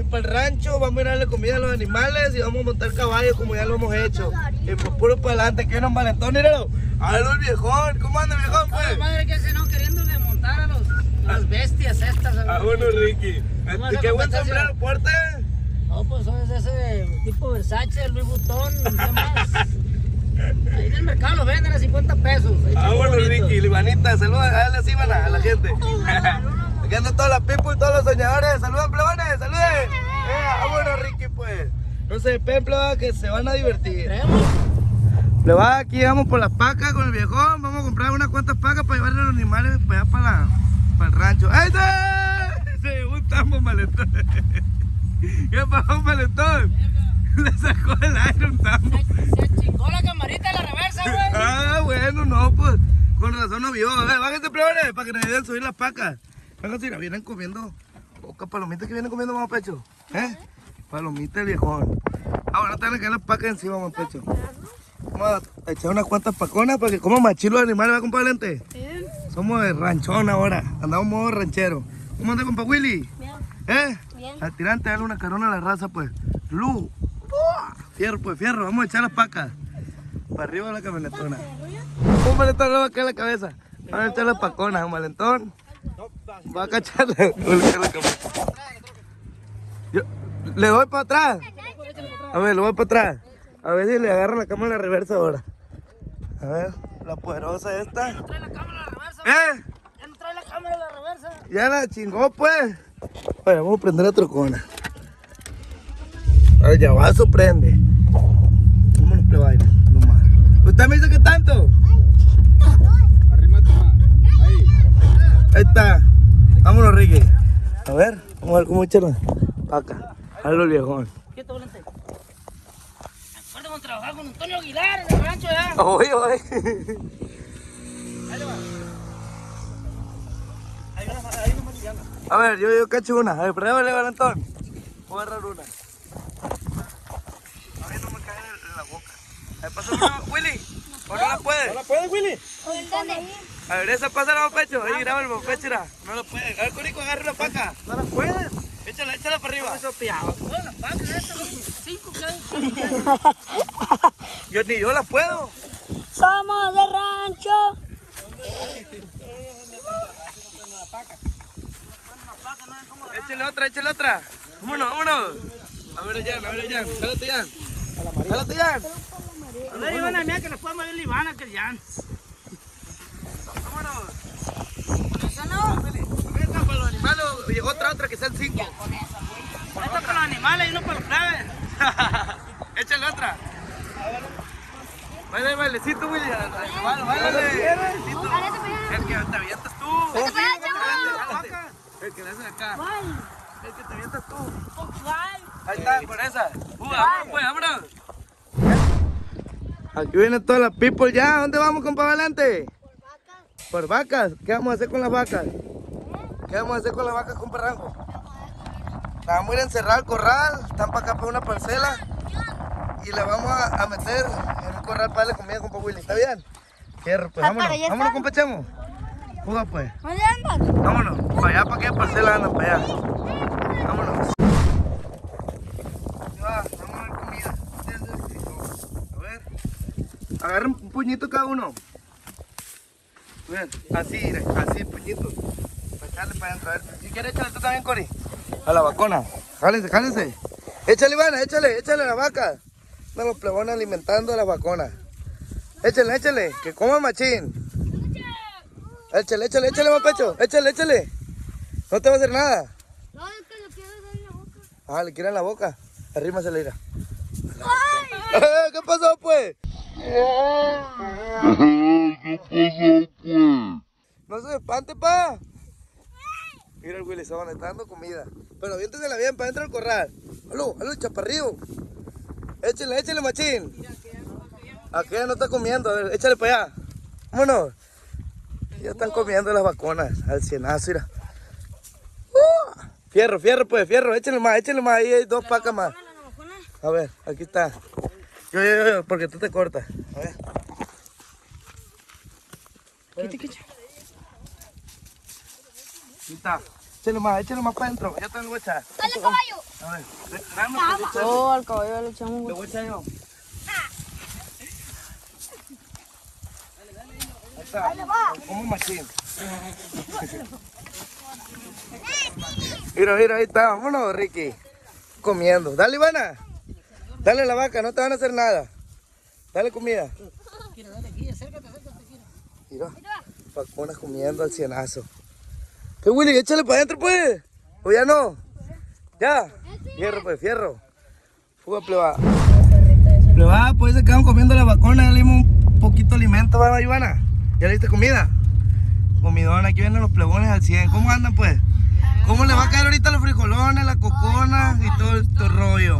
voy para el rancho, vamos a ir a darle comida a los animales y vamos a montar caballo como ya lo hemos hecho. Y pues puro para adelante, que no valentón, míralo. Hágalo el viejón, ¿cómo anda viejón, pues? Madre, que se no queriendo desmontar a las bestias estas. Bueno, Ricky. ¿Qué buen sombrero porta? No, pues es ese tipo Versace, el Louis Vuitton, ¿qué más? Ahí en el mercado lo venden a 50 pesos. Bueno, Ricky, Libanita, saluda, dale así, a la gente. Aquí andan todas las people y todos los soñadores. Saluden, plebones, saluden. Bueno, Ricky, pues. No se despeguen, plebada, que se van a divertir. Plebada, aquí vamos por las pacas con el viejón. Vamos a comprar unas cuantas pacas para llevarle a los animales para allá para el rancho. ¡Ahí está! Se llevó un tambo, maletón. ¿Qué pasó, maletón? Le sacó el aire un tambo. Se chingó la camarita de la reversa, güey. Bueno, no, pues. Con razón no vio. A ver, bájense, plebones, para que nos ayuden a subir las pacas. Vénganse, mira, vienen comiendo pocas palomitas que vienen comiendo, mamá Pecho. Palomitas el viejón. Bueno, te van a caer las pacas encima, mamá Pecho. Vamos a echar unas cuantas paconas para que coman machilo los animales, ¿va, compa Valente? Somos de ranchón ahora, andamos modo ranchero. ¿Cómo anda, compa Willy? Bien. Bien. Al tirante, dale una carona a la raza, pues. Lu. Fierro, pues, fierro. Vamos a echar las pacas. Para arriba de la camionetona. Un malentón le va a caer la cabeza. Vamos a echar las paconas, un malentón. Va a cacharle. Yo le doy para atrás. A ver, le voy para atrás. A ver si le agarra la cámara a la reversa ahora. A ver, la poderosa esta. Ya no trae la cámara a la reversa. Ya no trae la cámara a la reversa. Ya la chingó, pues. Oye, vamos a prender la trocona. El llavazo prende. Vámonos, plebaira, nomás. ¿Usted me dice que tanto? Arrímate más. Ahí está. Vámonos, Ricky. A ver, vamos a ver cómo echarla. Paca. Hazlo, viejón. ¿Qué te volante? Acuérdate de trabajar con Antonio Aguilar en el rancho, ¿eh? Oye, oye. Ahí le va. Ahí no me llama. A ver, yo cacho una. A ver, pruébale, Valentón. Voy a agarrar una. A ver, no me cae en la boca. A ver, pasa una, Willy. ¿O no la puedes? ¿No la puedes, Willy? A ver, esa pasa la pecho. Ahí graba el pecho, mira. No la puedes. A ver, Corico, agarra una paca. ¿No la puedes? Échala, échala para arriba. Bueno, las pacas estas son 5 Yo la puedo. Somos de rancho. Échale otra. Vámonos, vámonos. A ver, Jan. Jálate, Jan. Jálate, Jan. A ver, Ivana, mira que nos podemos ver la Ivana, que el Jan. Vámonos. Eso no. Esta para los animales y otra que sean 5. Esta para los animales y uno para los plebes. Échale otra. Baila, bailecito, Willy. Báilale. El que te avientas tú. El que le haces acá. El que te avientas tú. Ahí está, por esa. Vámonos, pues, vámonos. Aquí vienen todas las people ya. ¿Dónde vamos, compa Valente? Por vacas. ¿Qué vamos a hacer con las vacas? ¿Qué vamos a hacer con las vacas, compa Rango? Las vamos a ir a encerrar al corral. Están para acá, para una parcela. Y le vamos a meter en un corral para darle comida, compa Willy. ¿Está bien? Fierro, pues vámonos. Vámonos, compa Chemo. Juga, pues. ¿Dónde andan? Vámonos. Para allá, para aquella parcela andan, para allá. Vámonos. Vamos a ver comida. A ver. Agarren un puñito cada uno. A ver, así, mire, así, puñito. Para echarle para adentro. A ver, si quieres, échale tú también, Cori. A la vacona. Jálense. Échale, Ivana, échale a la vaca. Están los plebones alimentando a las vaconas. Échale, que coma machín. Échale, más pecho. Échale. No te va a hacer nada. No, es que lo quiero dar en la boca. Ah, le quiere en la boca. Arrímasela, ira. ¿Qué pasó, pues? No se espante, pa. Mira el Willy, se van dando comida. Pero aviéntesela bien para dentro del corral. Aló, chaparrillo. Échale, machín. Aquí ya no está comiendo. A ver, échale para allá. Vámonos. Ya están comiendo las vaconas al cienazo, mira. Fierro, pues, échale más. Ahí hay 2 pacas más. A ver, aquí está. Yo, porque tú te cortas. A ver. Ahí está. Échale más para adentro. Ya te lo voy a echar. Dale, caballo. A ver, dame un poquito. Oh, al caballo le echamos. Le voy a echar yo. Ahí está, como un machín. Mira, mira, ahí está, vámonos, Ricky. Comiendo. Dale, Ivana. Dale la vaca, no te van a hacer nada. Dale comida. Kira, dale aquí, acércate, Kira. Mira, vacunas comiendo al cienazo. ¿Qué, Willy? Échale para adentro, pues. ¿O ya no? ¿Ya? Fierro, pues, fierro. Fuga, plebada. Plebada, pues se quedan comiendo la vacuna. Ya le dimos un poquito de alimento, ¿va, Ivana? ¿Ya le diste comida? Comidón, aquí vienen los plebones al 100. ¿Cómo andan, pues? ¿Cómo le va a caer ahorita los frijolones, la cocona y todo este rollo?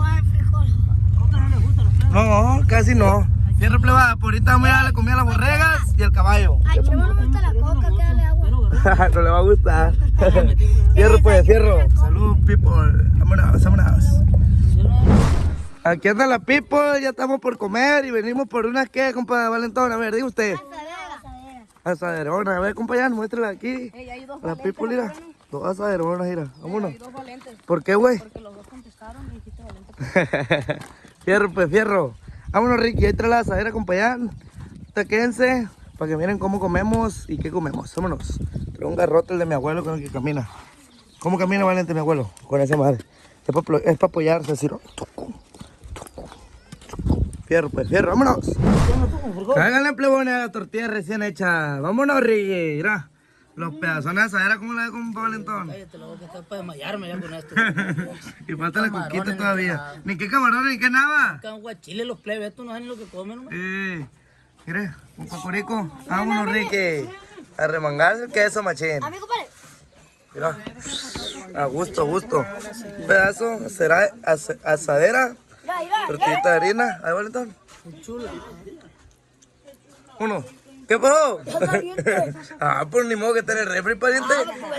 No, casi no. Fierro, plebada, por ahorita vamos a darle comida a las borregas y al caballo. Ay, Chema no me gusta la coca, que dale agua. No le va a gustar. Fierro, pues, fierro. Salud, people. Vámonos, vámonos. Aquí anda la people, ya estamos por comer y venimos por unas que, compa Valentón. A ver, diga usted. Asaderona, a ver, compañero, muéstrala aquí. La people, mira. Dos asaderonas, mira. Vámonos. ¿Por qué, güey? Porque los dos contestaron y dijiste valente. Fierro, pues, fierro. Vámonos, Ricky, ahí trae la asadera, compañero. Quédense para que miren cómo comemos y qué comemos. Vámonos. Trae un garrote el de mi abuelo con el que camina. ¿Cómo camina Valente mi abuelo? Con esa madre. Es para apoyarse, así, ¿no? Fierro, pues, fierro, vámonos. Cáiganle, plebones, a la tortilla recién hecha. Vámonos, Ricky, mira. Los pedazones de asadera, ¿cómo la ve con Valentón? Cállate, lo que está para desmayarme ya con esto. Y falta la coquita Camarones, todavía. nada. Ni qué camarones, ni qué nada. Acá guachile los plebes, estos no saben lo que comen, ¿no? Mire, un cocorico. Vámonos, Ricky. A remangarse el queso, machín. Amigo, compadre. Mira. A gusto, a gusto. Un pedazo, será asadera, Mira, mira. tortillita de harina. Ahí, Valentón. Chula. Uno. ¿Qué pasó? Caliente. Ah, pues ni modo que tener refri, pariente.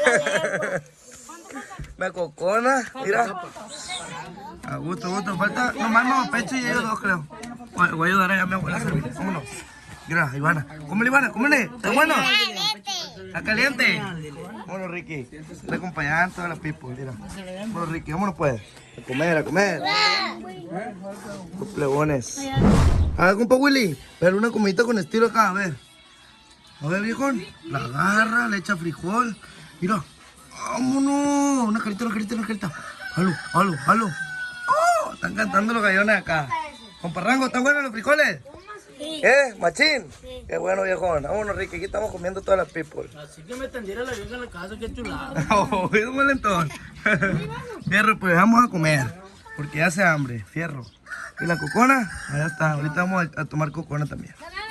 Una cocona, mira. A gusto, a gusto. Falta nomás no, pecho y ellos dos, creo. Voy a ayudar a mi abuela a servir. Vámonos. Mira, Ivana. Cómele, Ivana, cómele. ¿Está bueno? ¿Está caliente? Vámonos, Ricky. Le acompañan todas las people, mira. Vámonos, Ricky, vámonos pues. A comer, a comer. Los plebones. A ver, compa Willy. Pero una comidita con estilo acá, a ver. A ver, viejón. La agarra, le echa frijol. Mira. Vámonos. Una carita, una carita, una carita. Halo, halo, halo. Oh, están cantando los gallones acá. Compa Rango, ¿están buenos los frijoles? ¿Machín? Sí. Qué bueno, viejón. Vámonos, Ricky. Aquí estamos comiendo todas las people. Así que me tendiera la vieja en la casa, qué chulada. Oh, es un valentón. Fierro, pues vamos a comer. Porque ya hace hambre. Fierro. Y la cocona, allá está. Ahorita vamos a tomar cocona también.